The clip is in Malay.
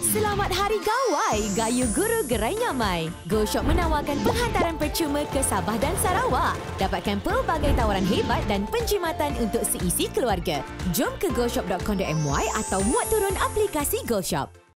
Selamat Hari Gawai, Gayu Guru Gerai Nyamai. GoShop menawarkan penghantaran percuma ke Sabah dan Sarawak. Dapatkan pelbagai tawaran hebat dan penjimatan untuk seisi keluarga. Jom ke goshop.com.my atau muat turun aplikasi GoShop.